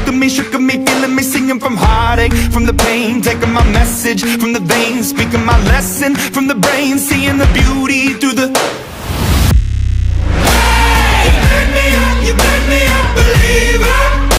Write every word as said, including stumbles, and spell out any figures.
of me, shook of me, feeling me, singing from heartache, from the pain, taking my message from the veins, speaking my lesson from the brain, seeing the beauty through the